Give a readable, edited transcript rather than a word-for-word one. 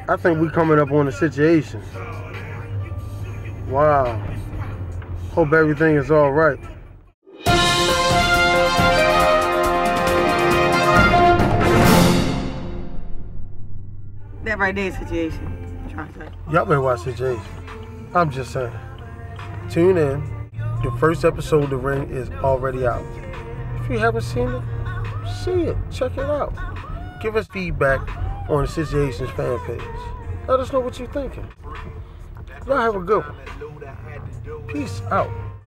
I think we coming up on the Sitch-A-Tions. Wow. Hope everything is all right. That right there is Sitch-A-Tions. Y'all better watch Sitch-A-Tions. I'm just saying. Tune in. The first episode of The Ring is already out. If you haven't seen it, see it. Check it out. Give us feedback on the Sitch-A-Tions fan page. Let us know what you're thinking. Y'all have a good one. Peace out.